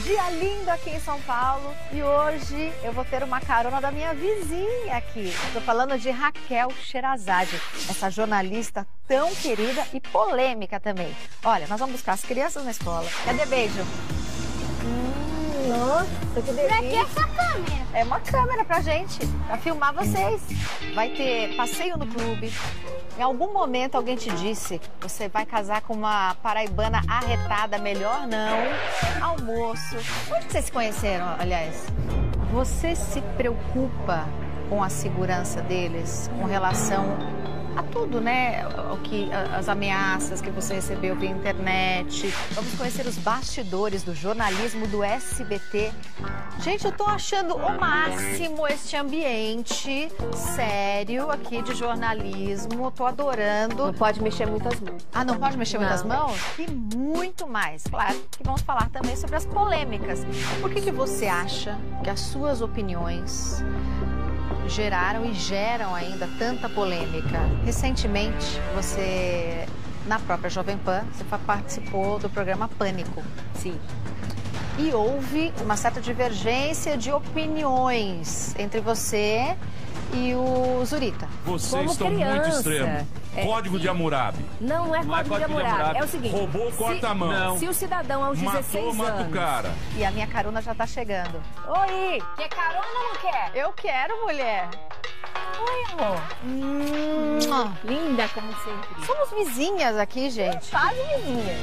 Dia lindo aqui em São Paulo e hoje eu vou ter uma carona da minha vizinha aqui. Estou falando de Raquel Sherazade, essa jornalista tão querida e polêmica também. Olha, nós vamos buscar as crianças na escola. Cadê beijo? Nossa, que delícia. Pra que essa câmera? É uma câmera pra gente, pra filmar vocês. Vai ter passeio no clube. Em algum momento alguém te disse que você vai casar com uma paraibana arretada, melhor não. Almoço. Onde vocês se conheceram, aliás? Você se preocupa com a segurança deles, com relação a tudo, né? As ameaças que você recebeu via internet. Vamos conhecer os bastidores do jornalismo do SBT. Gente, eu tô achando o máximo este ambiente sério aqui de jornalismo. Tô adorando. Não pode mexer muitas mãos. Ah, não pode mexer muitas mãos? E muito mais. Claro que vamos falar também sobre as polêmicas. Por que você acha que as suas opiniões geraram e geram ainda tanta polêmica? Recentemente, você, na própria Jovem Pan, você participou do programa Pânico. Sim. E houve uma certa divergência de opiniões entre você e o Zurita. Vocês estão muito extremos. Código de Hammurabi. Não é código de Hammurabi. É o seguinte. Roubou, corta a mão. Se o cidadão aos 16 mata o anos... cara. E a minha carona já tá chegando. Oi! Quer carona ou não quer? Eu quero, mulher. Oi, amor. Linda como sempre. Somos vizinhas aqui, gente. Quase vizinha.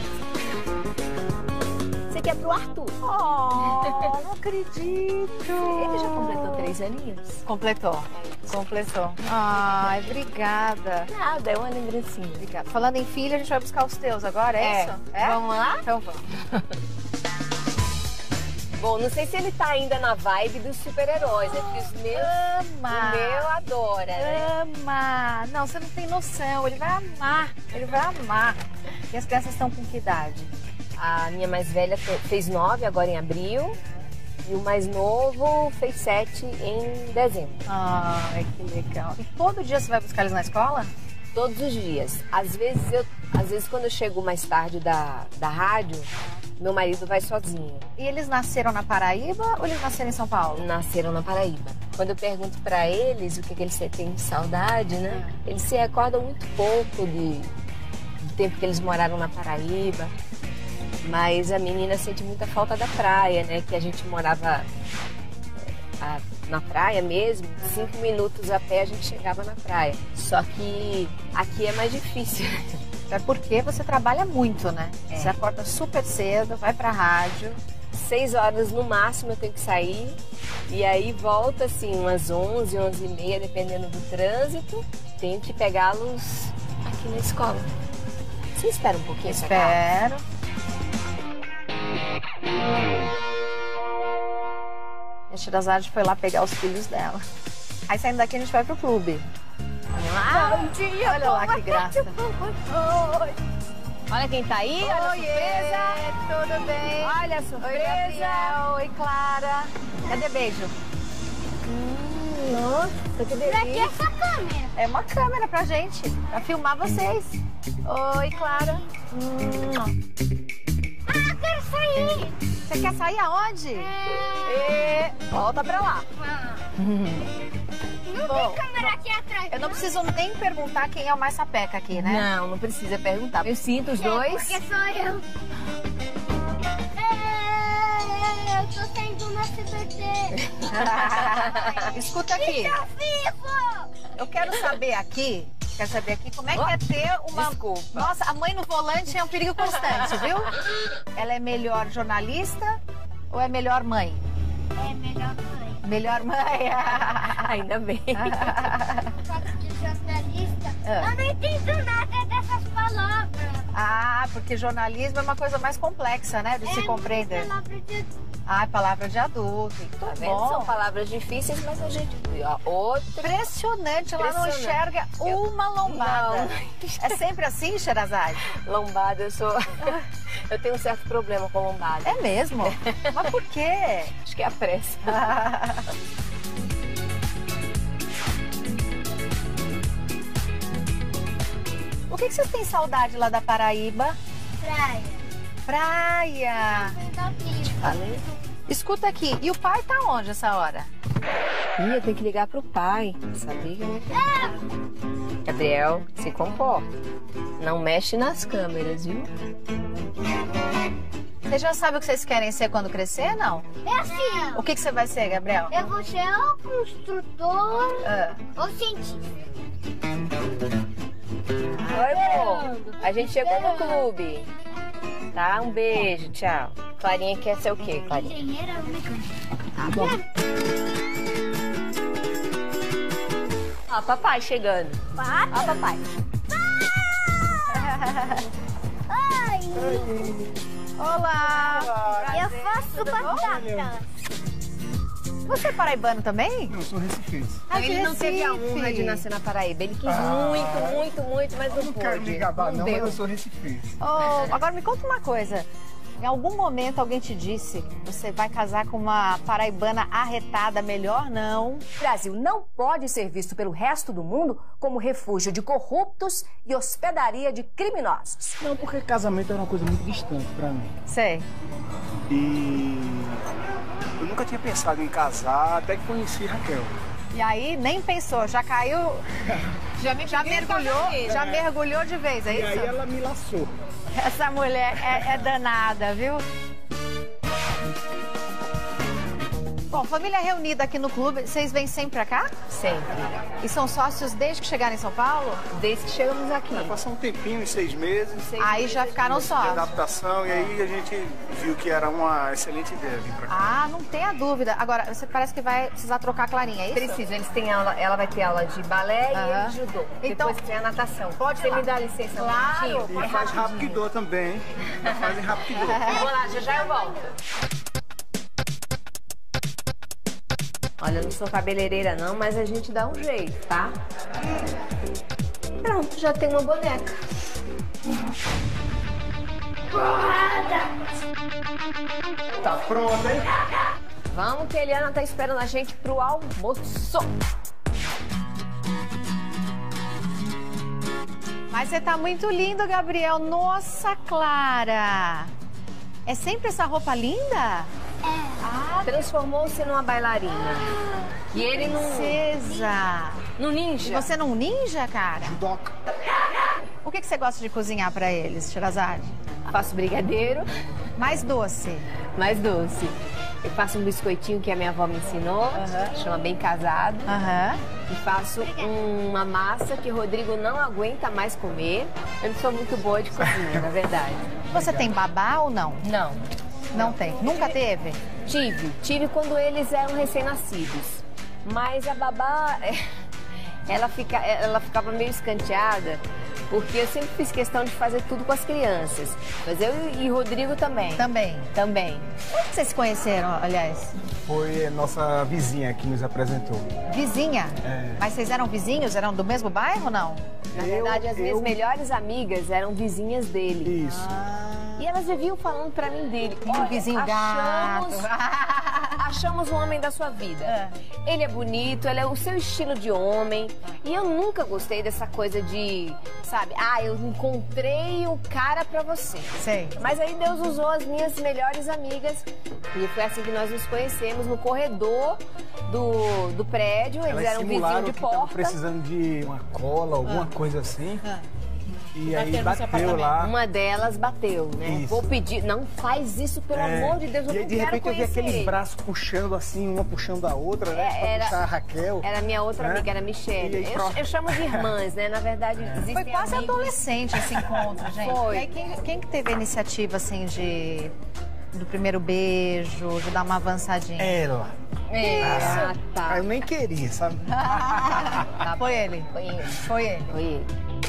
Você quer pro Arthur? Oh, não acredito. Ele já completou 3 aninhos? Completou. Completou. Ai, obrigada. Nada, é uma lembrancinha. Obrigada. Falando em filho, a gente vai buscar os teus agora, é isso? É? Vamos lá? Então vamos. Bom, não sei se ele tá ainda na vibe dos super-heróis, né? Porque os meus... Ama. O meu adora, né? Ama. Não, você não tem noção. Ele vai amar. Ele vai amar. E as crianças estão com que idade? A minha mais velha fez 9 agora em abril. E o mais novo fez 7 em dezembro. Ai, que legal. E todo dia você vai buscar eles na escola? Todos os dias. Às vezes quando eu chego mais tarde da rádio, meu marido vai sozinho. E eles nasceram na Paraíba ou eles nasceram em São Paulo? Nasceram na Paraíba. Quando eu pergunto pra eles o que eles têm de saudade, né? Eles se recordam muito pouco do tempo que eles moraram na Paraíba. Mas a menina sente muita falta da praia, né? Que a gente morava na praia mesmo. 5 minutos a pé a gente chegava na praia. Só que aqui é mais difícil. É porque você trabalha muito, né? Você acorda super cedo, vai pra rádio. 6 horas no máximo eu tenho que sair. E aí volta assim umas 11, 11h30, dependendo do trânsito. Tenho que pegá-los aqui na escola. Você espera um pouquinho? Espero. A Sherazade foi lá pegar os filhos dela. Aí saindo daqui a gente vai pro clube. Vamos lá? Bom dia, olha lá que graça. Oi. Olha quem tá aí, olha a surpresa. Tudo bem? Olha a surpresa. Oi, Gabriel. Oi, Clara. Cadê beijo? Nossa, que Pra que delícia. essa câmera? É uma câmera pra gente, pra filmar vocês. Oi, Clara. Ah, quero sair. Você quer sair aonde? Volta pra lá. Não Bom, tem câmera aqui atrás. eu não preciso nem perguntar quem é o mais sapeca aqui, né? Não precisa perguntar. Eu sinto os dois. Porque sou eu. Eu tô saindo no SBT. Escuta aqui. Tá vivo! Eu quero saber aqui como é que é ter uma... Desculpa. Nossa, a mãe no volante é um perigo constante, viu? Ela é melhor jornalista ou é melhor mãe? É melhor mãe. Melhor mãe. Ainda bem. De jornalista. Ah. Eu não entendo nada dessas palavras. Ah, porque jornalismo é uma coisa mais complexa, né? De se compreender. Palavra de... Ah, palavra de adulto. Muito Tá vendo? São bom. palavras difíceis, mas a gente... Outro... Impressionante, ela não Impressionante. enxerga uma lombada. Não. É sempre assim, Sherazade? Lombada, eu tenho um certo problema com lombada. É mesmo? Mas por quê? Acho que é a pressa. O que vocês têm saudade lá da Paraíba? Praia. Praia. Da vida. Falei. Escuta aqui, e o pai tá onde essa hora? Ih, eu tenho que ligar pro pai. Sabia, né? Gabriel, se comporta. Não mexe nas câmeras, viu? Vocês já sabem o que vocês querem ser quando crescer, não? É assim, O que você vai ser, Gabriel? eu vou ser ou construtor ou cientista. Oi, amor. A gente chegou no clube. Tá? Um beijo, tchau. Clarinha quer ser o quê, Clarinha? Engenheira mecânica. Tá bom. Ó, papai chegando. Ó, papai. Ai, Olá! eu faço batata. Você é paraibano também? Eu sou recifense. Ah, de Ele não teve a Recife. honra de nascer na Paraíba. Ele quis muito, mas não Eu não quero pôde. me gabar, não, mas deu. eu sou recifense. Oh, agora me conta uma coisa. Em algum momento alguém te disse que você vai casar com uma paraibana arretada, melhor não? O Brasil não pode ser visto pelo resto do mundo como refúgio de corruptos e hospedaria de criminosos. Não, porque casamento era uma coisa muito distante pra mim. Sei. E eu nunca tinha pensado em casar até que conheci Raquel. E aí nem pensou, já caiu, já mergulhou de vez, é E aí isso? ela me laçou. Essa mulher é danada, viu? Bom, família reunida aqui no clube, vocês vêm sempre pra cá? Sempre. E são sócios desde que chegaram em São Paulo? Desde que chegamos aqui. Passou um tempinho, uns 6 meses, Aí já ficaram de sócios. adaptação, e aí a gente viu que era uma excelente ideia vir pra cá. Ah, não tenha dúvida. Agora, você parece que vai precisar trocar a Clarinha, é isso? Precisa, eles têm aula, ela vai ter aula de balé e ele de judô. Então, Depois tem a natação. pode Você ir lá. me dá licença Claro. um minutinho? E faz rapidô também, hein? Fazem rapidô. Vou lá, já eu volto. Olha, eu não sou cabeleireira não, mas a gente dá um jeito, tá? Pronto, já tem uma boneca. Tá pronto, hein? Vamos que a Eliana tá esperando a gente pro almoço. Mas você tá muito lindo, Gabriel. Nossa, Clara. É sempre essa roupa linda? Transformou-se numa bailarina. E ele Princesa. num E ninja. você não ninja, cara? Judoca. O que você gosta de cozinhar pra eles, Shirazade? Faço brigadeiro, Mais doce. mais doce. Eu faço um biscoitinho que a minha avó me ensinou, chama Bem Casado. Aham. E faço uma massa que o Rodrigo não aguenta mais comer. Eu não sou muito boa de cozinha, na verdade. Você tem babá ou não? Não. Não tem. Nunca teve? Tive quando eles eram recém-nascidos. Mas a babá, ela ficava meio escanteada, porque eu sempre fiz questão de fazer tudo com as crianças. Mas eu e Rodrigo também. Também. Também. Onde vocês se conheceram, aliás? Foi a nossa vizinha que nos apresentou. Vizinha? É. Mas vocês eram vizinhos? Eram do mesmo bairro ou não? Na verdade, as minhas melhores amigas eram vizinhas dele. Isso. E elas viviam falando pra mim dele. Tem um vizinho gato. Achamos o homem da sua vida. Ele é bonito, ele é o seu estilo de homem. E eu nunca gostei dessa coisa de, sabe, eu encontrei o cara pra você. Sei. Mas aí Deus usou as minhas melhores amigas. E foi assim que nós nos conhecemos, no corredor do prédio. Eles eram vizinhos de que estavam porta. precisando de uma cola, alguma coisa assim. E aí bateu lá. Uma delas bateu, né? Isso. Vou pedir, não faz isso, pelo amor de Deus, eu E aí, não de quero repente, eu vi conhecer aqueles ele. braços puxando assim, uma puxando a outra, né? Pra puxar a Raquel. Era minha outra né? amiga, era a Michelle. E aí, Eu chamo de irmãs, né? Na verdade, existem Foi quase amigos. adolescente esse encontro, gente. Foi. E aí, quem que teve a iniciativa, assim, do primeiro beijo, de dar uma avançadinha? Ela. Ah, tá. Eu nem queria, sabe? Foi ele. Foi ele. Foi ele. Foi ele.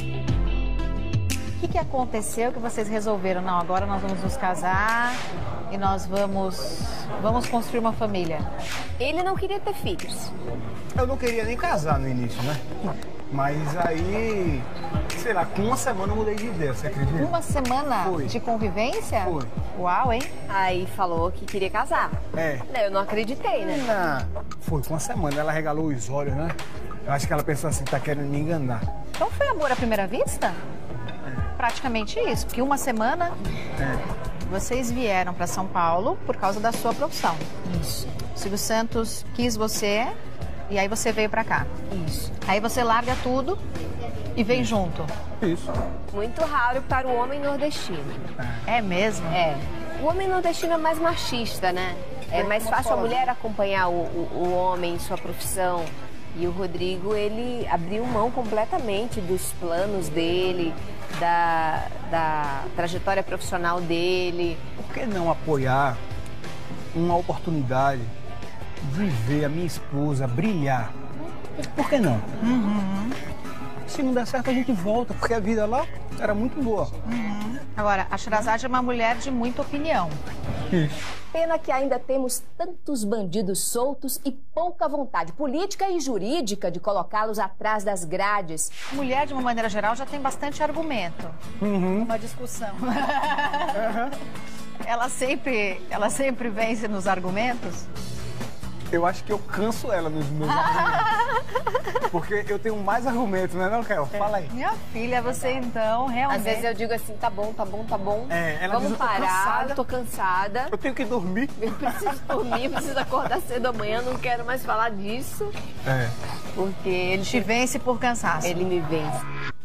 O que aconteceu que vocês resolveram? Não, agora nós vamos nos casar e nós vamos construir uma família. Ele não queria ter filhos. Eu não queria nem casar no início, né? Mas aí, sei lá, com uma semana eu mudei de ideia, você acredita? Uma semana Foi. de convivência? Foi. Uau, hein? Aí falou que queria casar. É. Eu não acreditei, né? Foi com uma semana, ela regalou os olhos, né? Eu acho que ela pensou assim, tá querendo me enganar. Então foi amor à primeira vista? Praticamente isso, porque uma semana... vocês vieram para São Paulo por causa da sua profissão. Isso. O Silvio Santos quis você e aí você veio para cá. Isso. Aí você larga tudo e vem junto. Isso. Muito raro para o homem nordestino. É mesmo? É. O homem nordestino é mais machista, né? É mais fácil a mulher acompanhar o homem em sua profissão. E o Rodrigo, ele abriu mão completamente dos planos dele, da trajetória profissional dele. Por que não apoiar uma oportunidade de ver a minha esposa brilhar? Por que não? Se não der certo, a gente volta, porque a vida lá era muito boa. Agora, a Sherazade é uma mulher de muita opinião. Pena que ainda temos tantos bandidos soltos e pouca vontade política e jurídica de colocá-los atrás das grades. Mulher, de uma maneira geral, já tem bastante argumento. Uma discussão. Ela sempre vence nos argumentos? Eu acho que eu canso ela nos meus argumentos. Porque eu tenho mais argumentos, né, não, Kel? Fala aí. Minha filha, você então realmente... Às vezes eu digo assim, tá bom. Ela Vamos diz, parar, eu tô cansada. Eu tenho que dormir. Eu preciso dormir, preciso acordar cedo amanhã, não quero mais falar disso. Porque ele Te vence por cansaço. Ele me vence.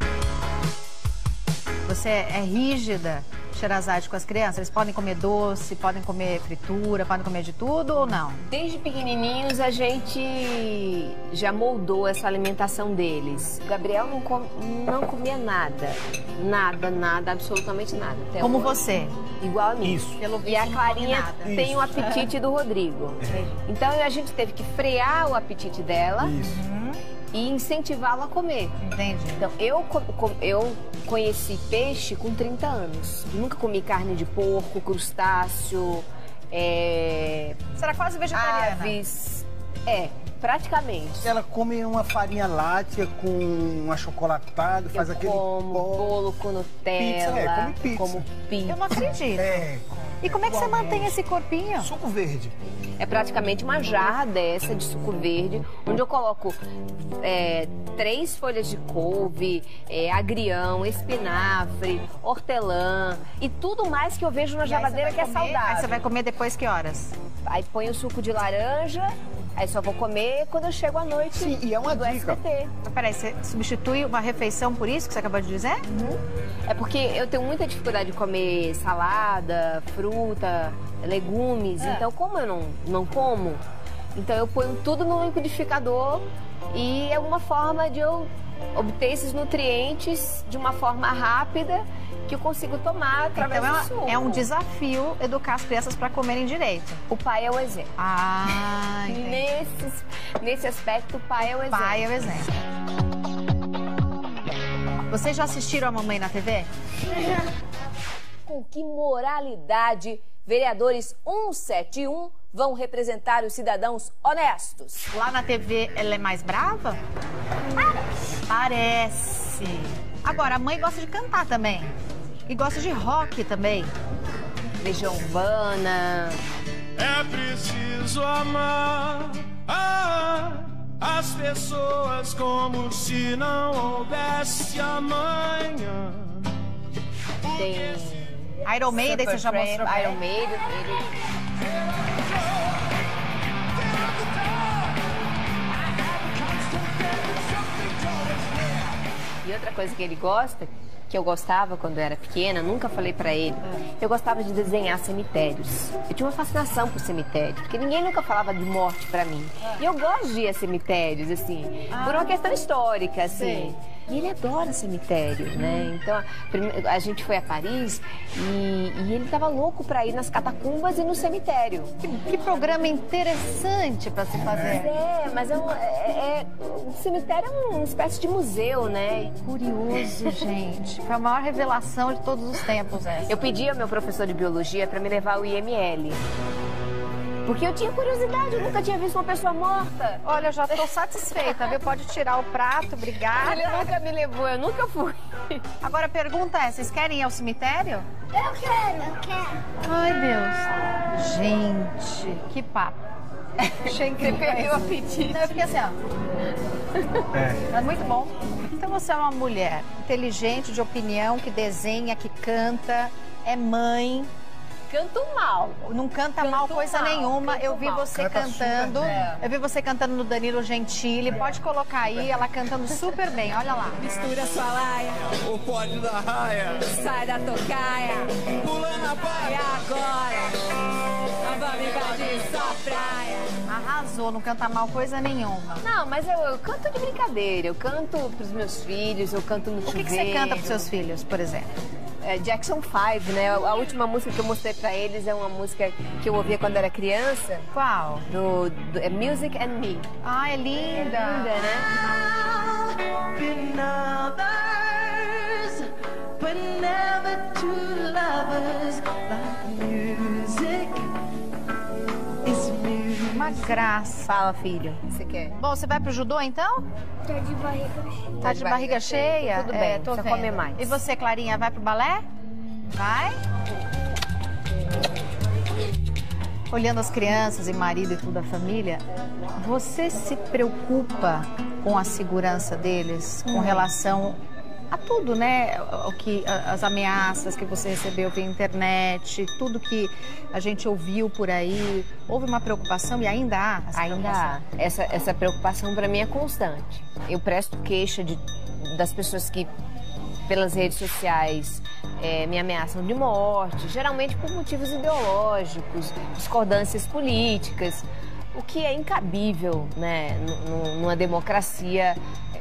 Você é rígida, Sherazade, com as crianças? Eles podem comer doce, podem comer fritura, podem comer de tudo ou não? Desde pequenininhos a gente já moldou essa alimentação deles. O Gabriel não comia nada. Nada, absolutamente nada. Até Como hoje. você? Igual a mim. Isso. Pelo E a visto, não come Clarinha nada. tem o apetite do Rodrigo. Então a gente teve que frear o apetite dela e incentivá-la a comer. Entendi. Então, eu conheci peixe com 30 anos. Nunca comi carne de porco, crustáceo, Você era quase vegetariana. aves. Praticamente. Ela come uma farinha láctea com um achocolatado, faz Eu aquele como pó. bolo com Nutella, Pizza, come pizza. como pizza. Eu não acredito. E como é que você mantém esse corpinho? Suco verde. É praticamente uma jarra dessa de suco verde, onde eu coloco 3 folhas de couve, agrião, espinafre, hortelã e tudo mais que eu vejo na geladeira que é saudável. Aí você vai comer depois que horas? Aí põe o suco de laranja, aí só vou comer quando eu chego à noite. Sim, e é uma do dica. SBT. Mas peraí, você substitui uma refeição por isso que você acabou de dizer? É porque eu tenho muita dificuldade de comer salada, fruta, legumes. Então, como eu não como, então eu ponho tudo no liquidificador e é uma forma de eu obter esses nutrientes de uma forma rápida que eu consigo tomar através do suco. Então é um desafio educar as crianças para comerem direito. O pai é o exemplo. Entendi. Nesse aspecto, o pai é o exemplo. Pai é o exemplo. Vocês já assistiram a Mamãe na TV? Com que moralidade vereadores 171 vão representar os cidadãos honestos? Lá na TV ela é mais brava? Parece. Agora, a mãe gosta de cantar também. E gosta de rock também. Legião Urbana. É preciso amar as pessoas como se não houvesse amanhã. Tem Iron Maiden, você já mostrou pra Iron ele? Maiden. E outra coisa que ele gosta, que eu gostava quando eu era pequena, nunca falei pra ele, eu gostava de desenhar cemitérios. Eu tinha uma fascinação por cemitério, porque ninguém nunca falava de morte pra mim. E eu gosto de ir a cemitérios, assim, por uma questão histórica, assim. E ele adora cemitério, né? Então, a gente foi a Paris e ele tava louco pra ir nas catacumbas e no cemitério. Que programa interessante para se fazer. Mas o cemitério é uma espécie de museu, né? Curioso, gente. Foi a maior revelação de todos os tempos essa. Eu pedi ao meu professor de biologia para me levar ao IML. Porque eu tinha curiosidade, eu nunca tinha visto uma pessoa morta. Olha, eu já tô satisfeita, viu? Pode tirar o prato, obrigada. Ele nunca me levou, eu nunca fui. Agora a pergunta é, vocês querem ir ao cemitério? Eu quero. Ai, Deus. Gente, que papo. Achei incrível. Você perdeu o apetite. Eu fiquei assim, ó. Mas muito bom. Então você é uma mulher inteligente, de opinião, que desenha, que canta, é mãe. canto mal. Não canta mal coisa nenhuma. Eu vi você cantando. Eu vi você cantando no Danilo Gentili. Pode colocar aí, ela cantando super bem. Olha lá. Mistura sua laia, O pode da raia, sai da tocaia. pula na E praia. agora, vamos invadir sua praia. Arrasou, não canta mal coisa nenhuma. Não, mas eu canto de brincadeira. Eu canto pros meus filhos, eu canto no O que chuveiro. você canta pros seus filhos, por exemplo? Jackson 5, né? A última música que eu mostrei pra eles é uma música que eu ouvia quando era criança. Qual? É Music and Me. Ah, é linda. Linda, né? Uma graça. Fala, filho. O que você quer? Bom, você vai pro judô então? Tô de barriga cheia. Tá de barriga cheia? Tudo bem, tô só vendo. comer mais. E você, Clarinha, vai pro balé? Vai? Olhando as crianças e marido e toda a família, você se preocupa com a segurança deles, com relação a tudo, né? As ameaças que você recebeu via internet, tudo que a gente ouviu por aí. Houve uma preocupação e ainda há essa Ainda preocupação? há. Essa preocupação para mim é constante. Eu presto queixa das pessoas que, pelas redes sociais, me ameaçam de morte, geralmente por motivos ideológicos, discordâncias políticas, o que é incabível, né? Numa democracia,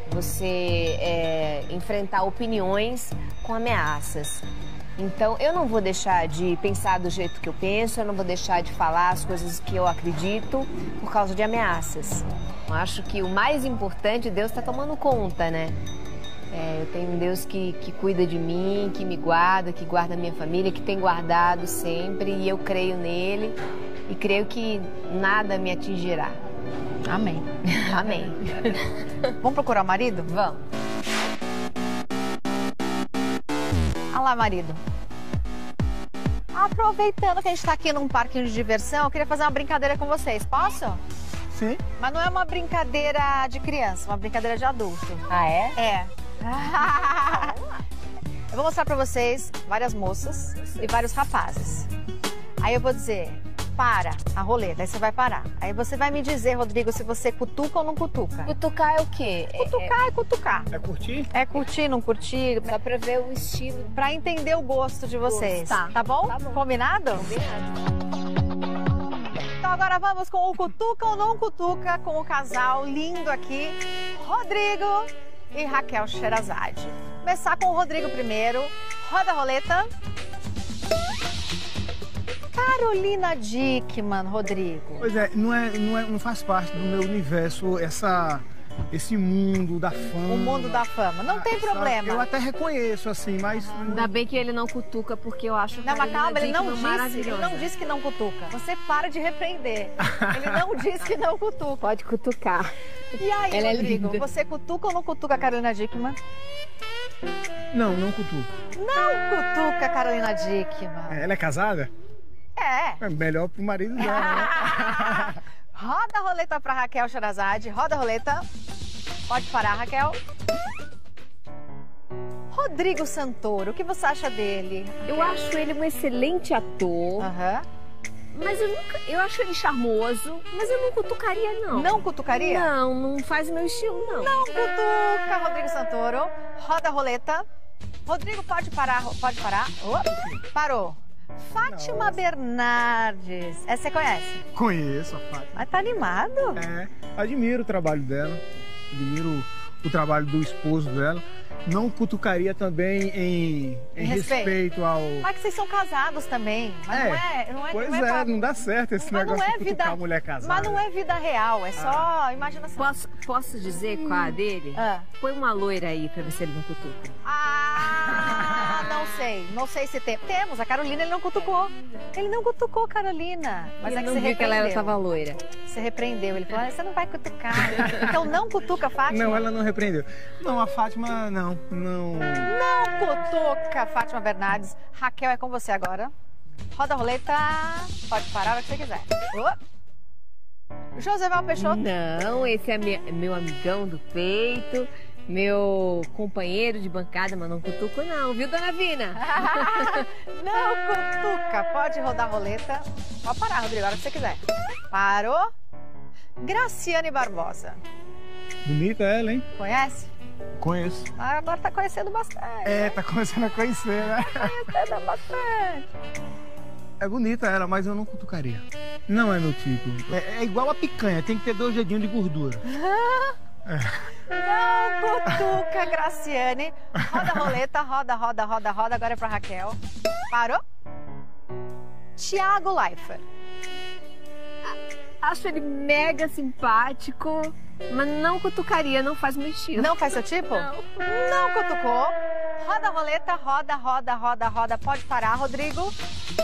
você enfrentar opiniões com ameaças. Então, eu não vou deixar de pensar do jeito que eu penso, eu não vou deixar de falar as coisas que eu acredito por causa de ameaças. Eu acho que o mais importante, Deus está tomando conta, né? Eu tenho um Deus que cuida de mim, que me guarda, que guarda a minha família, que tem guardado sempre, e eu creio nele e creio que nada me atingirá. Amém. Amém. Vamos procurar o marido? Vamos. Olha lá, marido. Aproveitando que a gente tá aqui num parquinho de diversão, eu queria fazer uma brincadeira com vocês. Posso? Sim. Mas não é uma brincadeira de criança, uma brincadeira de adulto. Ah, é? É. Eu vou mostrar pra vocês várias moças e vários rapazes. Aí eu vou dizer, para a roleta, aí você vai parar. Aí você vai me dizer, Rodrigo, se você cutuca ou não cutuca. Cutucar é o quê? Cutucar é cutucar. É curtir? É curtir, não curtir, Só pra ver o estilo. pra entender o gosto de vocês. Tá. Bom? Tá bom. Combinado? Então agora vamos com o cutuca ou não cutuca, com o casal lindo aqui, Rodrigo e Raquel Sherazade. Começar com o Rodrigo primeiro. Roda a roleta. Carolina Dickmann, Rodrigo. Pois é, não faz parte do meu universo esse mundo da fama. O mundo da fama. Não tem sabe? problema. Eu até reconheço, assim, mas... Ainda bem que ele não cutuca, porque eu acho Não, mas calma, ele não maravilhosa. disse que não cutuca. Você para de repreender. Ele não disse que não cutuca. Pode cutucar. E aí, Ela é Rodrigo, linda. você cutuca ou não cutuca a Carolina Dickmann? Não cutuco. Não cutuca a Carolina Dickmann. Ela é casada? É. É melhor pro marido dela, né? Roda a roleta pra Raquel Sherazade. Roda a roleta. Pode parar, Raquel. Rodrigo Santoro, o que você acha dele? Eu acho ele um excelente ator, Aham. mas eu acho ele charmoso, mas eu não cutucaria, não. Não cutucaria? Não faz o meu estilo, não. Não cutuca, Rodrigo Santoro. Roda a roleta. Rodrigo, pode parar. Pode parar. Parou. Fátima Bernardes. Essa você conhece? Conheço a Fátima. Mas tá animado? Admiro o trabalho dela, admiro o trabalho do esposo dela. Não cutucaria também em respeito ao... Mas que vocês são casados também. Mas não é Pois não pra- não dá certo esse Mas negócio não é de cutucar a mulher casada. Mas não é vida real, é só imaginação. Posso dizer qual é a dele? Põe uma loira aí pra ver se ele não cutuca. Não sei. Não sei se tem. Temos, a Carolina ele não cutucou. Ele não cutucou a Carolina. Mas Ele é que não você viu que ela repreendeu. tava loira. Você repreendeu. Ele falou, você não vai cutucar. Então não cutuca a Fátima? Não, ela não repreendeu. Não, a Fátima não. Não cutuca, Fátima Bernardes. Raquel, é com você agora. Roda a roleta. Pode parar a hora que você quiser. Joseval Peixoto. Não, esse é meu amigão do peito. Meu companheiro de bancada, mas não cutuco não, viu, dona Vina? Não cutuca. Pode rodar a roleta. Pode parar, Rodrigo, a hora que você quiser. Parou. Graciane Barbosa. Bonita ela, hein? Conhece? Conheço. Ah, agora tá conhecendo bastante. É, tá começando a conhecer, né? Conhecendo bastante. É bonita ela, mas eu não cutucaria. Não é meu tipo. É igual a picanha, tem que ter 2 dedinhos de gordura. Não cutuca, Graciane. Roda a roleta, roda, roda, roda, roda. Agora é pra Raquel. Parou? Thiago Leifert. Acho ele mega simpático, mas não cutucaria, não faz meu estilo. Não faz seu tipo? Não. Não cutucou. Roda a roleta, roda, roda, roda, roda. Pode parar, Rodrigo.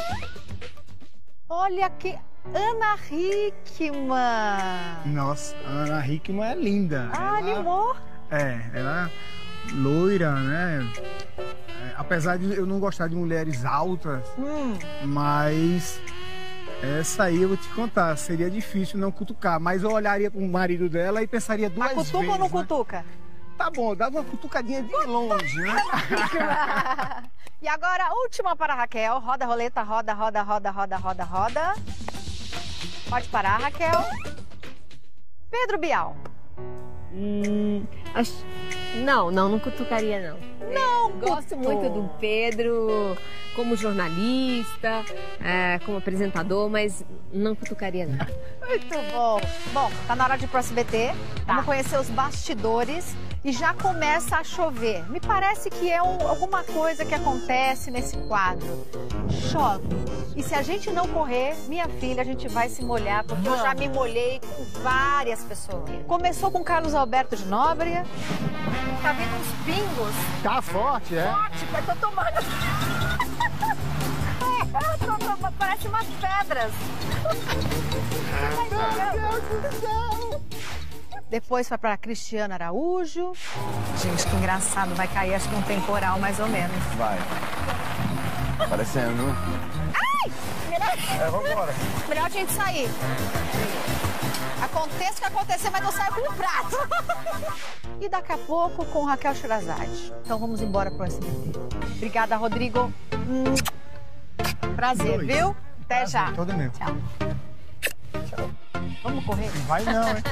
Olha aqui, Ana Hickman. Nossa, a Ana Hickman é linda. Ah, animou. Ela é loira, né? Apesar de eu não gostar de mulheres altas, mas essa aí eu vou te contar, seria difícil não cutucar, mas eu olharia pro marido dela e pensaria 2 vezes. Mas cutuca ou não né? cutuca? Tá bom, dava uma cutucadinha de longe, né? E agora, a última para a Raquel. Roda a roleta, roda, roda, roda, roda, roda, roda. Pode parar, Raquel. Pedro Bial. Não cutucaria, não. Não Gosto cutucou. muito do Pedro como jornalista, como apresentador, mas não cutucaria, não. Muito bom. Bom, tá na hora de ir pro SBT. Vamos conhecer os bastidores e já começa a chover. Me parece que é alguma coisa que acontece nesse quadro. Chove. E se a gente não correr, minha filha, a gente vai se molhar, porque eu já me molhei com várias pessoas. Começou com Carlos Alberto de Nóbrega. Tá vindo uns pingos. Tá forte, é? Forte, eu tô tomando. Parece umas pedras. Depois foi para Cristiano Araújo. Gente, que engraçado. Vai cair, acho que um temporal, mais ou menos. Vai. Parecendo. Ai! Vamos embora. Melhor a gente sair. Aconteça o que acontecer, mas não sai com o prato. E daqui a pouco com Raquel Sherazade. Então vamos embora pro SBT. Obrigada, Rodrigo. Prazer, viu? Até já. Todo mesmo. Tchau. Vamos correr? Não vai não, hein?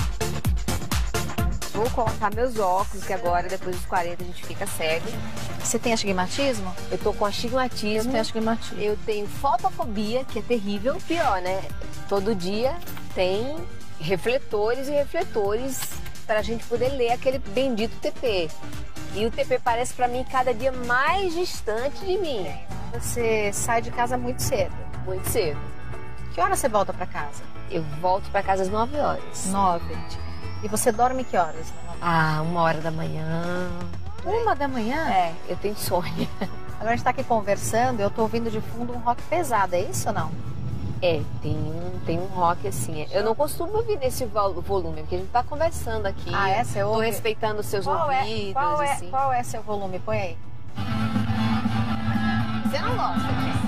Vou colocar meus óculos, que agora, depois dos 40, a gente fica cego. Você tem astigmatismo? Eu tô com astigmatismo. Eu tenho astigmatismo. Eu tenho fotofobia, que é terrível. Pior, né? Todo dia tem refletores e refletores pra gente poder ler aquele bendito TP. E o TP parece pra mim cada dia mais distante de mim. Você sai de casa muito cedo. Muito cedo. Que hora você volta pra casa? Eu volto pra casa às 9 horas. 9. E você dorme que horas? 1h da manhã. 1 da manhã? É, eu tenho insônia. Agora a gente tá aqui conversando, eu tô ouvindo de fundo um rock pesado, é isso ou não? É, tem um rock assim. Eu não costumo ouvir nesse volume, porque a gente tá conversando aqui. Ah, é? Você ouve? Tô respeitando os seus ouvidos, assim. Qual é seu volume? Põe aí. Você não gosta disso?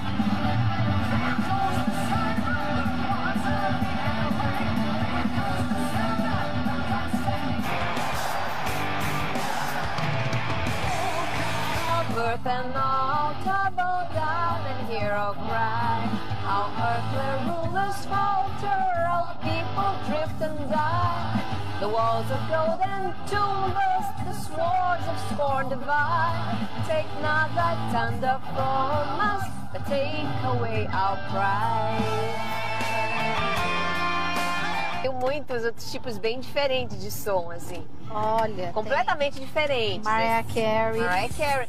Birth and all tumble down and hear a cry. How earthly rulers falter, all people drift and die. The walls of gold and tombs, the swords of scorn divide. Take not thy thunder from us, but take away our pride. Tem muitos outros tipos bem diferentes de som, assim. Olha. Completamente diferentes. Mariah Carey. Mariah Carey.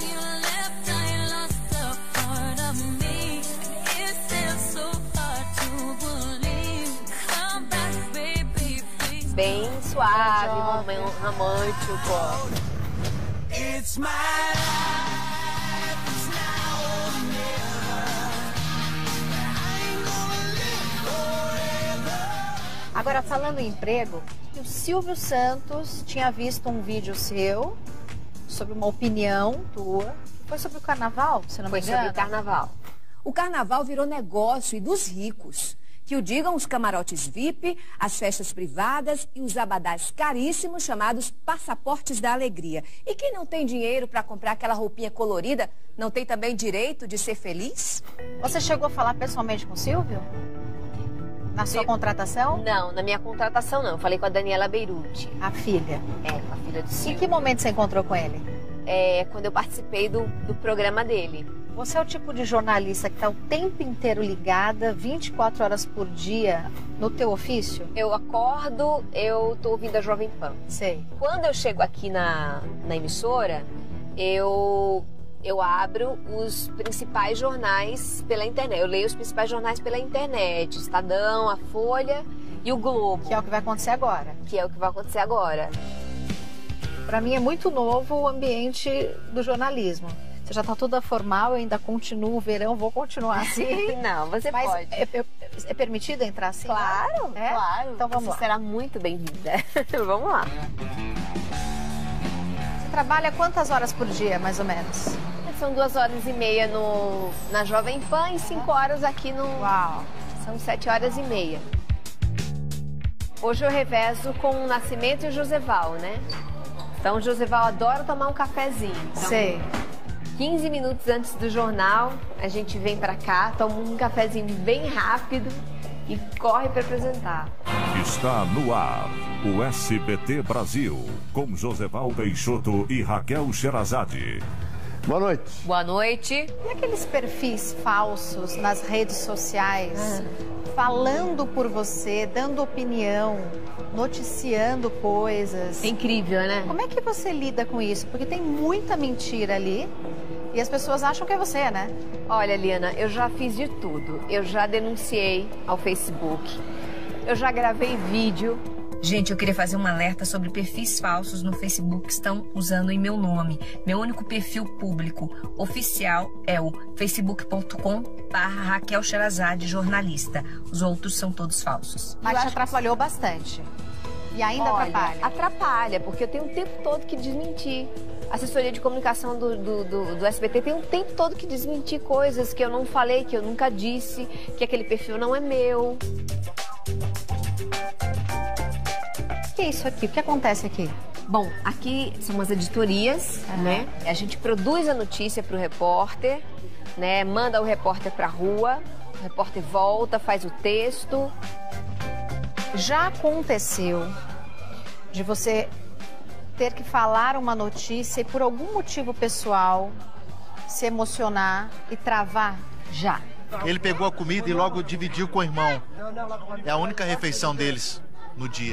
Bem suave, romântico. It's my life, it's now or never. I'm gonna live forever. Agora, falando em emprego, o Silvio Santos tinha visto um vídeo seu sobre uma opinião tua. Foi sobre o carnaval, se não me engano? Foi sobre o carnaval. O carnaval virou negócio e dos ricos. Que o digam os camarotes VIP, as festas privadas e os abadás caríssimos chamados passaportes da alegria. E quem não tem dinheiro para comprar aquela roupinha colorida, não tem também direito de ser feliz? Você chegou a falar pessoalmente com o Silvio? Na sua contratação? Não, na minha contratação não. Eu falei com a Daniela Beirute. A filha? É, com a filha do Em Silvio. que momento você encontrou com ele? É, quando eu participei do programa dele. Você é o tipo de jornalista que está o tempo inteiro ligada, 24 horas por dia, no teu ofício? Eu acordo, eu tô ouvindo a Jovem Pan. Sei. Quando eu chego aqui na emissora, eu abro os principais jornais pela internet. Eu leio os principais jornais pela internet. Estadão, a Folha e o Globo. Que é o que vai acontecer agora. Que é o que vai acontecer agora. Para mim é muito novo o ambiente do jornalismo. Você já está toda formal, eu ainda continuo o verão, vou continuar assim. Não, você Mas pode. é permitido entrar assim? Claro, É? claro. Então vamos Você lá. será muito bem-vinda. Vamos lá. Você trabalha quantas horas por dia, mais ou menos? São 2h30 na Jovem Pan e 5 horas aqui no... Uau! São 7h30. Hoje eu revezo com o Nascimento e o Joseval, né? Então o Joseval adora tomar um cafezinho. Então, Sei. 15 minutos antes do jornal, a gente vem pra cá, toma um cafezinho bem rápido e corre pra apresentar. Está no ar o SBT Brasil, com Joseval Peixoto e Raquel Sherazade. Boa noite. Boa noite. E aqueles perfis falsos nas redes sociais, falando por você, dando opinião, noticiando coisas? É incrível, né? Como é que você lida com isso? Porque tem muita mentira ali e as pessoas acham que é você, né? Olha, Liana, eu já fiz de tudo. Eu já denunciei ao Facebook. Eu já gravei vídeo. Gente, eu queria fazer um alerta sobre perfis falsos no Facebook que estão usando em meu nome. Meu único perfil público oficial é o facebook.com/Raquel Sherazade, jornalista. Os outros são todos falsos. Mas te atrapalhou bastante. E ainda atrapalha. Atrapalha, porque eu tenho o tempo todo que desmentir. A assessoria de comunicação do SBT tem o tempo todo que desmentir coisas que eu não falei, que eu nunca disse, que aquele perfil não é meu. O que é isso aqui? O que acontece aqui? Bom, aqui são as editorias, né? A gente produz a notícia para o repórter, né? Manda o repórter para a rua, o repórter volta, faz o texto. Já aconteceu de você ter que falar uma notícia e por algum motivo pessoal se emocionar e travar? Já. Ele pegou a comida e logo dividiu com o irmão. É a única refeição deles no dia.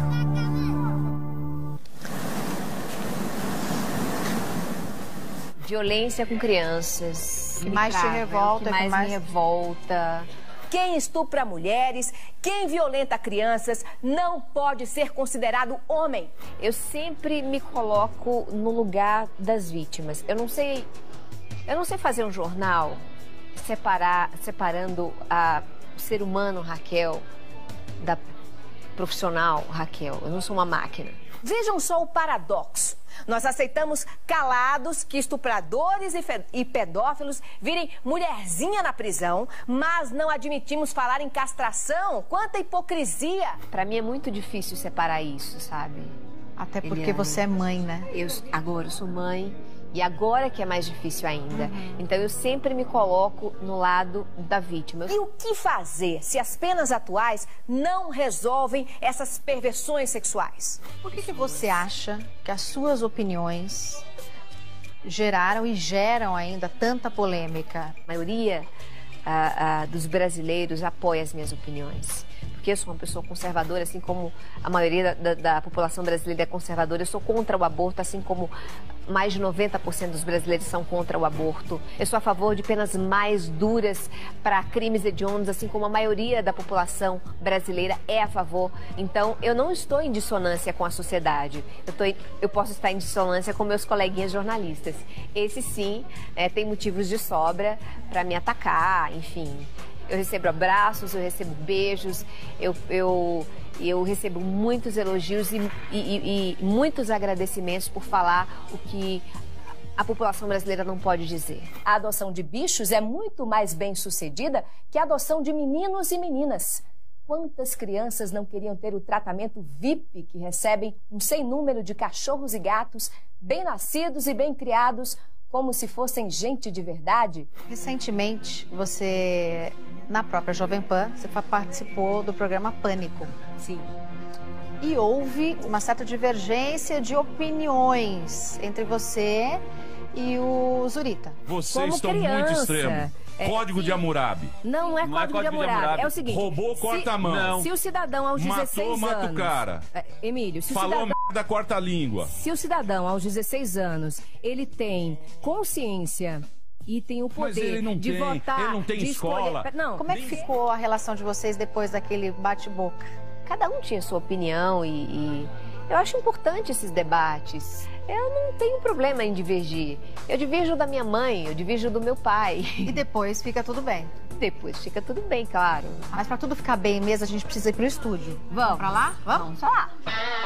Violência com crianças. Que mais te revolta, o que que mais mais- me revolta. Quem estupra mulheres, quem violenta crianças, não pode ser considerado homem. Eu sempre me coloco no lugar das vítimas. Eu não sei fazer um jornal separando o ser humano Raquel da profissional Raquel. Eu não sou uma máquina. Vejam só o paradoxo. Nós aceitamos calados que estupradores e pedófilos virem mulherzinha na prisão, mas não admitimos falar em castração. Quanta hipocrisia! Pra mim é muito difícil separar isso, sabe? Até porque Eliane, você é mãe, né? Agora eu sou mãe e agora que é mais difícil ainda. Então eu sempre me coloco no lado da vítima. E o que fazer se as penas atuais não resolvem essas perversões sexuais? Por que você acha que as suas opiniões geraram e geram ainda tanta polêmica? A maioria dos brasileiros apoia as minhas opiniões. Porque eu sou uma pessoa conservadora, assim como a maioria da população brasileira é conservadora. Eu sou contra o aborto, assim como mais de 90% dos brasileiros são contra o aborto. Eu sou a favor de penas mais duras para crimes hediondos, assim como a maioria da população brasileira é a favor. Então, eu não estou em dissonância com a sociedade. Eu posso estar em dissonância com meus coleguinhas jornalistas. Esses, sim, têm motivos de sobra para me atacar, enfim. Eu recebo abraços, eu recebo beijos, eu recebo muitos elogios e muitos agradecimentos por falar o que a população brasileira não pode dizer. A adoção de bichos é muito mais bem sucedida que a adoção de meninos e meninas. Quantas crianças não queriam ter o tratamento VIP que recebem um sem número de cachorros e gatos, bem nascidos e bem criados, como se fossem gente de verdade? Recentemente, você, na própria Jovem Pan, você participou do programa Pânico. Sim. E houve uma certa divergência de opiniões entre você e o Zurita. Vocês estão muito extremos. Código de Hammurabi. Não é código de Hammurabi. É o seguinte... Roubou, corta a mão. Se o cidadão aos 16 anos... Mata o cara. Emílio, se o Falou cidadão... merda, corta a língua. Se o cidadão aos 16 anos, ele tem consciência e tem o poder ele não de tem, votar... ele não tem escola. Não. Como é que ficou a relação de vocês depois daquele bate-boca? Cada um tinha sua opinião e eu acho importante esses debates. Eu não tenho problema em divergir. Eu diverjo da minha mãe, eu diverjo do meu pai. E depois fica tudo bem? Depois fica tudo bem, claro. Mas para tudo ficar bem mesmo, a gente precisa ir pro estúdio. Vamos. Pra lá? Vamos pra lá.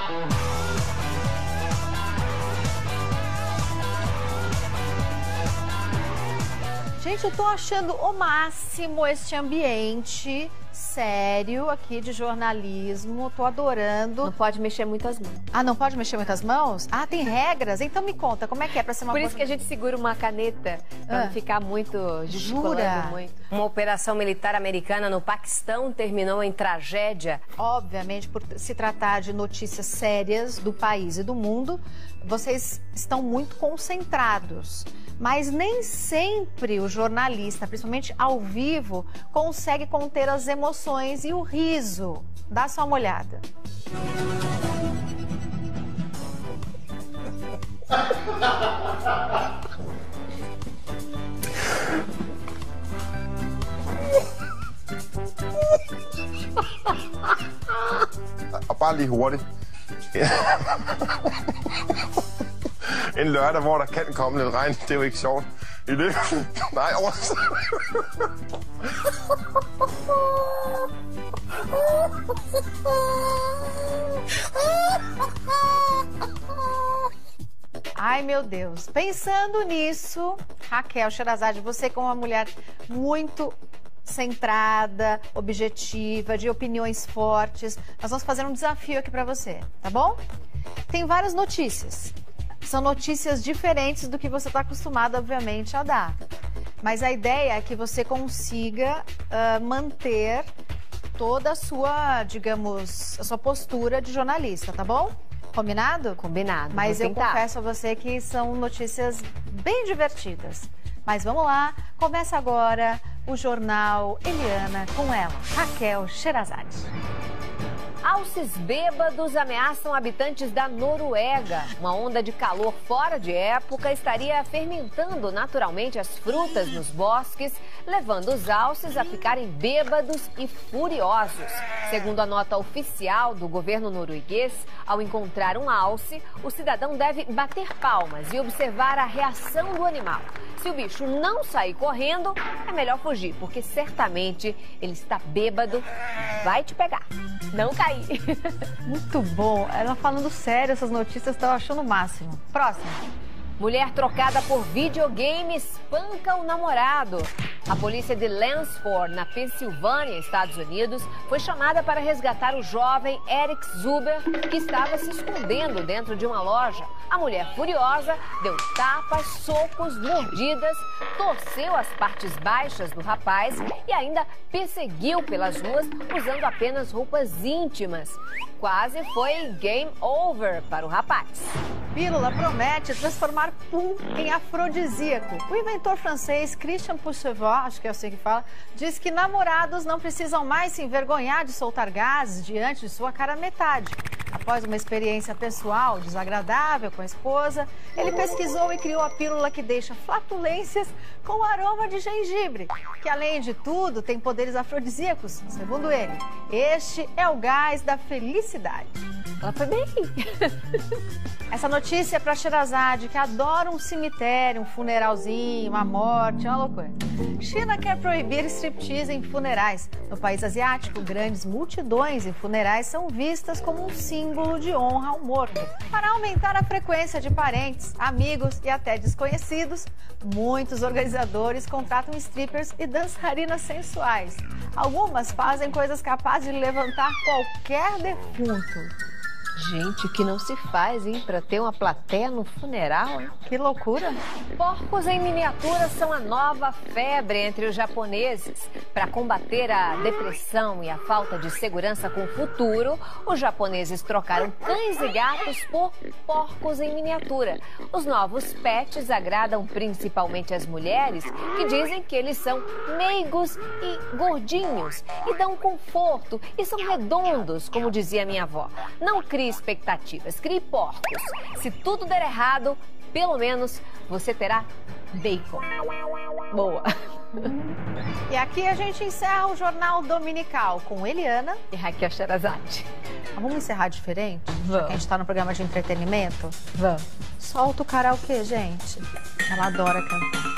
Gente, eu tô achando o máximo este ambiente sério aqui de jornalismo. Tô adorando. Não pode mexer muito as mãos. Ah, não pode mexer muito as mãos? Ah, tem regras? Então me conta, como é que é pra ser uma Por boa... isso que a gente segura uma caneta, pra não ficar muito gesticulando muito. Uma operação militar americana no Paquistão terminou em tragédia. Obviamente, por se tratar de notícias sérias do país e do mundo, vocês estão muito concentrados. Mas nem sempre o jornalista, principalmente ao vivo, consegue conter as emoções e o riso. Dá só uma olhada. Bare lige hurtigt. En lørdag, hvor der kan komme lidt regn, det er jo ikke sjovt. I det? Nej, Ai, meu Deus. Pensando nisso, Raquel Sherazade, você como uma mulher muito centrada, objetiva, de opiniões fortes, nós vamos fazer um desafio aqui pra você, tá bom? Tem várias notícias. São notícias diferentes do que você está acostumado, obviamente, a dar. Mas a ideia é que você consiga manter toda a sua, digamos, a sua postura de jornalista, tá bom? Combinado? Combinado. Mas eu confesso a você que são notícias bem divertidas. Mas vamos lá, começa agora o Jornal Eliana com ela, Raquel Sherazade. Alces bêbados ameaçam habitantes da Noruega. Uma onda de calor fora de época estaria fermentando naturalmente as frutas nos bosques, levando os alces a ficarem bêbados e furiosos. Segundo a nota oficial do governo norueguês, ao encontrar um alce, o cidadão deve bater palmas e observar a reação do animal. Se o bicho não sair correndo, é melhor fugir, porque certamente ele está bêbado e vai te pegar. Não cair. Muito bom. Ela falando sério, essas notícias estão achando o máximo. Próximo. Mulher trocada por videogame espanca o namorado. A polícia de Lansford, na Pensilvânia, Estados Unidos, foi chamada para resgatar o jovem Eric Zuber, que estava se escondendo dentro de uma loja. A mulher, furiosa, deu tapas, socos, mordidas, torceu as partes baixas do rapaz e ainda perseguiu pelas ruas usando apenas roupas íntimas. Quase foi game over para o rapaz. Pílula promete transformar pum em afrodisíaco. O inventor francês Christian Pouchevot, acho que é assim que fala, diz que namorados não precisam mais se envergonhar de soltar gases diante de sua cara metade. Após uma experiência pessoal desagradável com a esposa, ele pesquisou e criou a pílula que deixa flatulências com aroma de gengibre, que além de tudo tem poderes afrodisíacos, segundo ele. Este é o gás da felicidade. Ela foi bem. Essa notícia é para Sherazade, que adora um cemitério, um funeralzinho, uma morte, é uma loucura. China quer proibir striptease em funerais. No país asiático, grandes multidões em funerais são vistas como um símbolo de honra ao morto. Para aumentar a frequência de parentes, amigos e até desconhecidos, muitos organizadores contratam strippers e dançarinas sensuais. Algumas fazem coisas capazes de levantar qualquer defunto. Gente, o que não se faz, hein, pra ter uma plateia no funeral, hein? Que loucura! Porcos em miniatura são a nova febre entre os japoneses. Para combater a depressão e a falta de segurança com o futuro, os japoneses trocaram cães e gatos por porcos em miniatura. Os novos pets agradam principalmente as mulheres, que dizem que eles são meigos e gordinhos, e dão conforto, e são redondos, como dizia minha avó. Não crie expectativas, crie porcos. Se tudo der errado, pelo menos você terá bacon. Boa. E aqui a gente encerra o Jornal Dominical com Eliana e Raquel Sherazade. Vamos encerrar diferente? Vamos. Já que a gente tá no programa de entretenimento? Vamos. Solta o karaokê, gente. Ela adora cantar.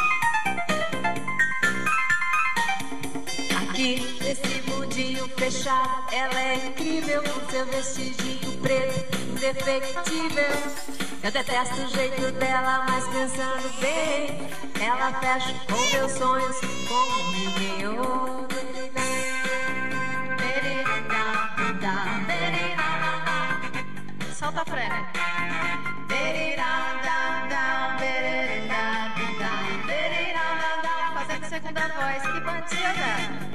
Aqui nesse mundinho fechado, ela é incrível com seu vestidinho preto, indefectível. Eu detesto o jeito dela, mas pensando bem, ela fecha com meus sonhos como ninguém ouve. Solta a frena. Fazendo segunda voz, que bandida.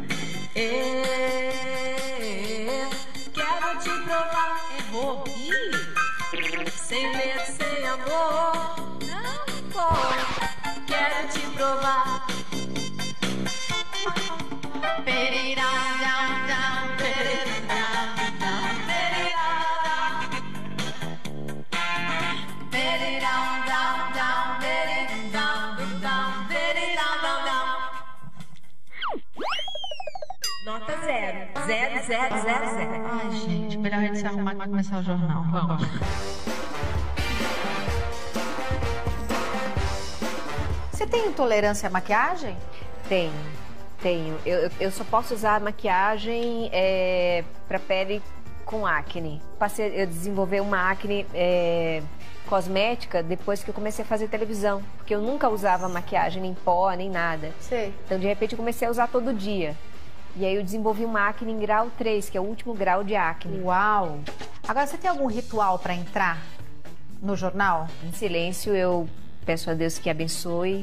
Eu quero te provar. Errou. Sem medo, sem amor. Não vou. Quero te provar. Nota 0. 0, 0, 0, 0. Ai, gente, melhor a gente se arrumar pra começar o jornal. Vamos. Você tem intolerância à maquiagem? Tenho. Eu só posso usar maquiagem pra pele com acne. Eu desenvolvi uma acne cosmética depois que eu comecei a fazer televisão. Porque eu nunca usava maquiagem, nem pó, nem nada. Sei. Então, de repente, eu comecei a usar todo dia. E aí eu desenvolvi uma acne em grau 3, que é o último grau de acne. Uau! Agora, você tem algum ritual para entrar no jornal? Em silêncio, eu peço a Deus que abençoe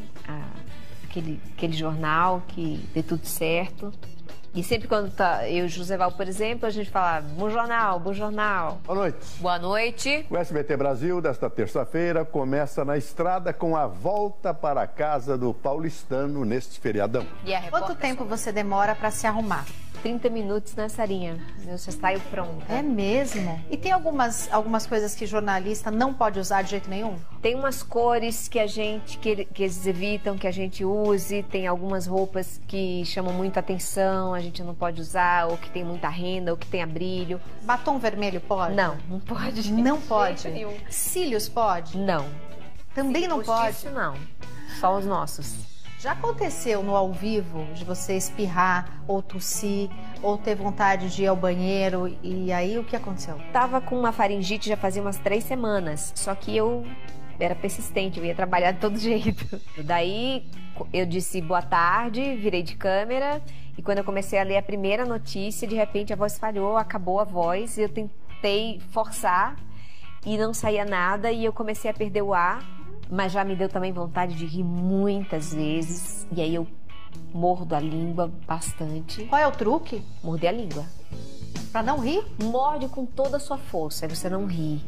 aquele jornal, que dê tudo certo. E sempre quando tá eu e o Joseval, por exemplo, a gente fala, bom jornal, bom jornal. Boa noite. Boa noite. O SBT Brasil desta terça-feira começa na estrada com a volta para casa do paulistano neste feriadão. Quanto tempo você demora para se arrumar? 30 minutos, né, Sarinha? Eu já saio pronta. É mesmo? E tem algumas coisas que jornalista não pode usar de jeito nenhum? Tem umas cores que que eles evitam que a gente use, tem algumas roupas que chamam muita atenção, a gente não pode usar, ou que tem muita renda, ou que tenha brilho. Batom vermelho pode? Não pode. Não pode? Nenhum. Cílios pode? Não. Também não pode? Não. Só os nossos. Já aconteceu no ao vivo de você espirrar ou tossir ou ter vontade de ir ao banheiro e aí o que aconteceu? Tava com uma faringite já fazia umas 3 semanas, só que eu era persistente, eu ia trabalhar de todo jeito. Daí eu disse boa tarde, virei de câmera e quando eu comecei a ler a primeira notícia, de repente a voz falhou, acabou a voz e eu tentei forçar e não saía nada e eu comecei a perder o ar. Mas já me deu também vontade de rir muitas vezes. E aí eu mordo a língua bastante. Qual é o truque? Morder a língua. Pra não rir? Morde com toda a sua força. Aí você não ri.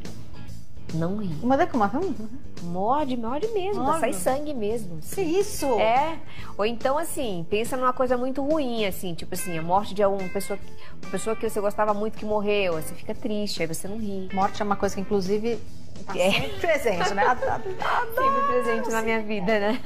Não ri. Mas é como? Morde mesmo. Morde. Sai sangue mesmo. Que isso? É. Ou então, assim, pensa numa coisa muito ruim, assim. Tipo assim, a morte de alguma pessoa que você gostava muito que morreu. Aí você fica triste, aí você não ri. Morte é uma coisa que, inclusive... Tá sempre presente, né? Sempre presente na minha vida, né?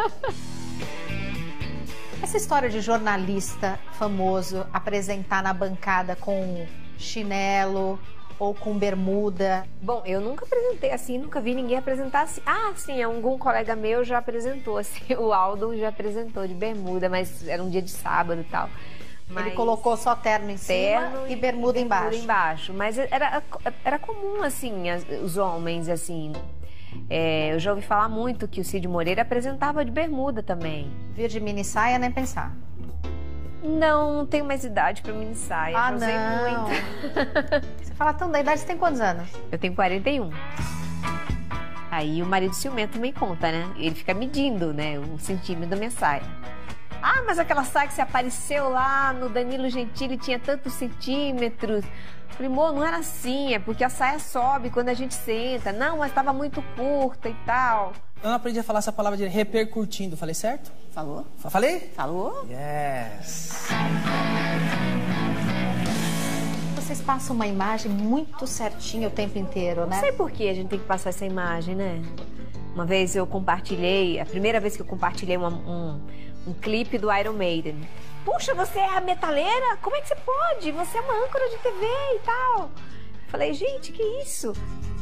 Essa história de jornalista famoso apresentar na bancada com chinelo ou com bermuda? Bom, eu nunca apresentei assim, nunca vi ninguém apresentar assim. Ah, sim, algum colega meu já apresentou, assim, o Aldo já apresentou de bermuda, mas era um dia de sábado e tal. Ele colocou só terno em cima e bermuda embaixo. Mas era comum, assim, os homens, assim. Eu já ouvi falar muito que o Cid Moreira apresentava de bermuda também. Via de mini saia, nem pensar. Não tenho mais idade pra mini saia. Ah, não. Usei muito. Você fala tão da idade, você tem quantos anos? Eu tenho 41. Aí o marido ciumento também conta, né? Ele fica medindo, né, o centímetro da minha saia. Ah, mas aquela saia que você apareceu lá no Danilo Gentili tinha tantos centímetros. Falei, amor, não era assim, é porque a saia sobe quando a gente senta. Não, mas estava muito curta e tal. Eu não aprendi a falar essa palavra de repercutindo. Falei certo? Falou. Falei? Falou. Yes. Vocês passam uma imagem muito certinha o tempo inteiro, né? Não sei por que a gente tem que passar essa imagem, né? Uma vez eu compartilhei, a primeira vez que eu compartilhei um clipe do Iron Maiden. Puxa, você é a metaleira? Como é que você pode? Você é uma âncora de TV e tal. Falei, gente, que isso?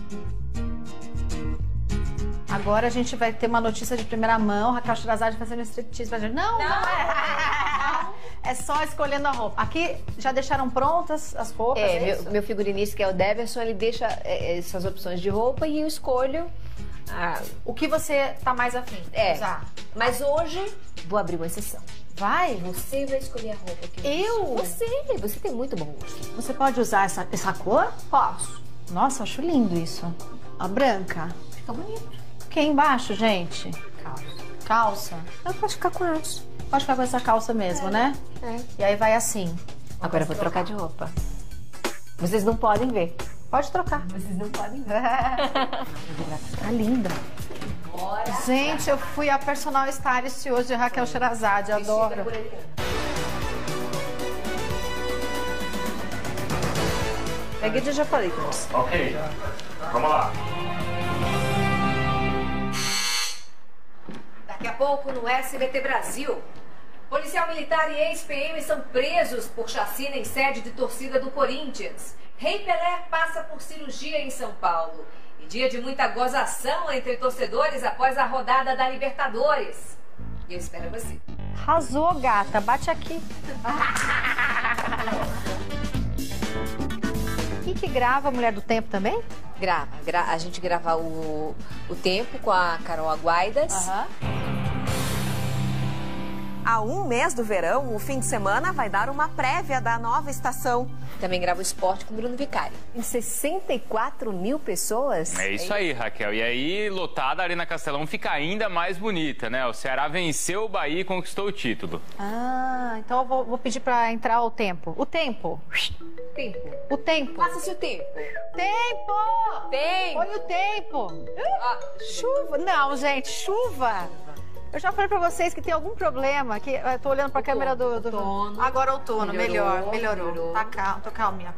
Agora a gente vai ter uma notícia de primeira mão, Raquel Sherazade fazendo striptease pra gente. Não é. É só escolhendo a roupa. Aqui já deixaram prontas as roupas? Meu figurinista, que é o Deverson, ele deixa essas opções de roupa e eu escolho o que você tá mais afim de usar. Mas hoje vou abrir uma exceção. Vai? Você vai escolher a roupa que eu? Você tem muito bom gosto. Você pode usar essa cor? Posso. Nossa, acho lindo isso. A branca. Fica bonito. Aqui embaixo, gente. Calça. Eu posso ficar com essa. Pode ficar com essa calça mesmo, né? E aí vai assim. Agora eu vou trocar de roupa. Vocês não podem ver. Pode trocar. Vocês não podem ver. Tá linda. Bora. Gente, eu fui a personal stylist hoje de Raquel Sherazade. Adoro. Peguei de já falei com você. Ok. Vamos lá. Daqui a pouco no SBT Brasil. Policial militar e ex-PM são presos por chacina em sede de torcida do Corinthians. Rei Pelé passa por cirurgia em São Paulo. E dia de muita gozação entre torcedores após a rodada da Libertadores. E eu espero você. Arrasou, gata. Bate aqui. E que grava a Mulher do Tempo também? Grava. A gente grava o Tempo com a Carol Aguaidas. A um mês do verão, o fim de semana vai dar uma prévia da nova estação. Também grava o Esporte com o Bruno Vicari. Em 64 mil pessoas? É isso aí, Raquel. E aí, lotada, a Arena Castelão fica ainda mais bonita, né? O Ceará venceu o Bahia e conquistou o título. Ah, então eu vou pedir pra entrar o tempo. O tempo. O tempo. Passa-se o tempo. Tempo! Põe o tempo. Chuva. Não, gente, chuva. Eu já falei pra vocês que tem algum problema, que eu tô olhando pra câmera do... Outono. Agora outono, melhorou. Tá tô calminha.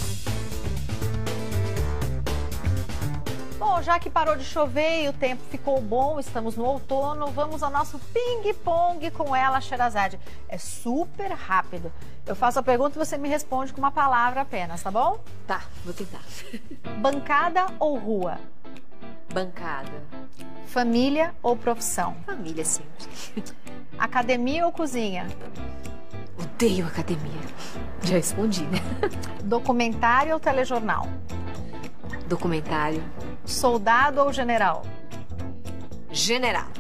Bom, já que parou de chover e o tempo ficou bom, estamos no outono, vamos ao nosso ping-pong com ela, Sherazade. É super rápido. Eu faço a pergunta e você me responde com uma palavra apenas, tá bom? Tá, vou tentar. Bancada ou rua? Bancada. Família ou profissão? Família, sempre. Academia ou cozinha? Odeio academia. Já respondi, né? Documentário ou telejornal? Documentário. Soldado ou general? General.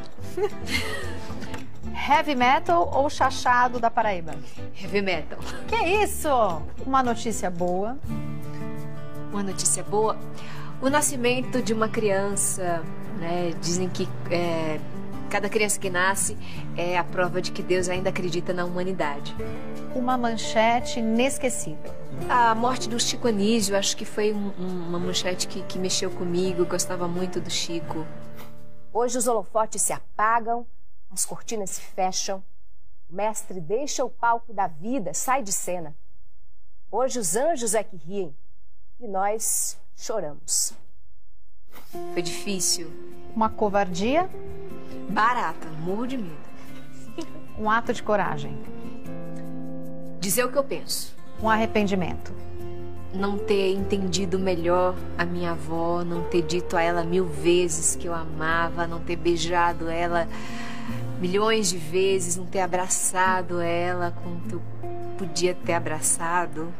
Heavy metal ou chachado da Paraíba? Heavy metal. Que isso? Uma notícia boa. Uma notícia boa. O nascimento de uma criança, né? Dizem que cada criança que nasce é a prova de que Deus ainda acredita na humanidade. Uma manchete inesquecível. A morte do Chico Anísio, acho que foi uma manchete que mexeu comigo. Eu gostava muito do Chico. Hoje os holofotes se apagam, as cortinas se fecham, o mestre deixa o palco da vida, sai de cena. Hoje os anjos é que riem e nós choramos. Foi difícil. Uma covardia? Barata, morro de medo. Um ato de coragem? Dizer o que eu penso. Um arrependimento? não ter entendido melhor a minha avó, não ter dito a ela 1000 vezes que eu amava, não ter beijado ela milhões de vezes, não ter abraçado ela quanto eu podia ter abraçado.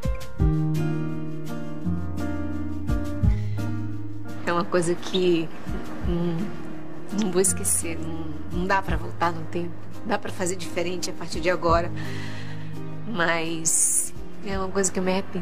É uma coisa que não vou esquecer, não dá pra voltar no tempo, não dá pra fazer diferente a partir de agora, mas é uma coisa que eu me arrependo.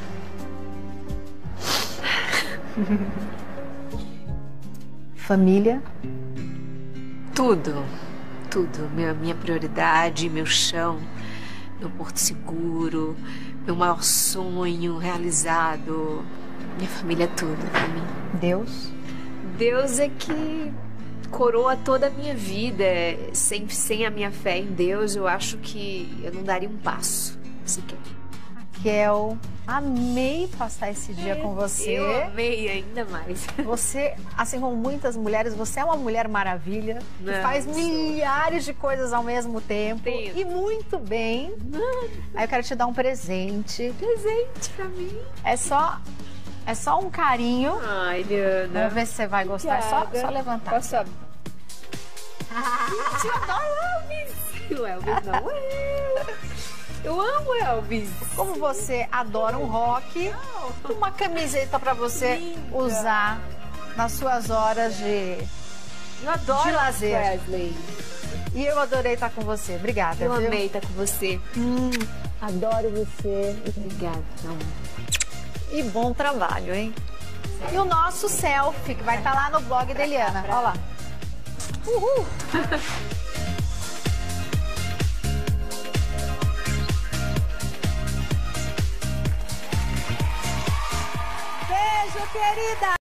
Família? Tudo, tudo. Minha prioridade, meu chão, meu porto seguro, meu maior sonho realizado. Minha família é tudo pra mim. Deus? Deus é que coroa toda a minha vida. Sem a minha fé em Deus, eu acho que eu não daria um passo sequer. Raquel, amei passar esse dia com você. Eu amei ainda mais. Você, assim como muitas mulheres, você é uma mulher maravilha, que Não, faz não milhares de coisas ao mesmo tempo. E muito bem. Aí eu quero te dar um presente. Presente pra mim? É só um carinho. Ai, Liana. Vamos ver se você vai gostar. É só levantar. Posso abrir? Gente, eu adoro Elvis. O Elvis não é. Eu amo Elvis. Como você adora um rock, uma camiseta pra você usar nas suas horas de lazer. Presley. E eu adorei estar com você. Obrigada. Eu viu? amei estar com você. Adoro você. Obrigada. E bom trabalho, hein? E o nosso selfie, que vai estar lá no blog da Eliana. Olha lá. Uhul! Beijo, querida!